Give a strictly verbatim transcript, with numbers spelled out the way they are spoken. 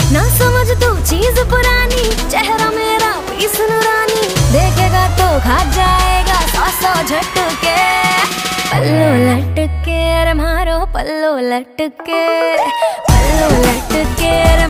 ना समझ तू चीज पुरानी, चेहरा मेरा पीस नूरानी, देखेगा तो खा जाएगा सौ सौ झटके। पल्लू लटके रे मारो पल्लू लटके, पल्लू लटके।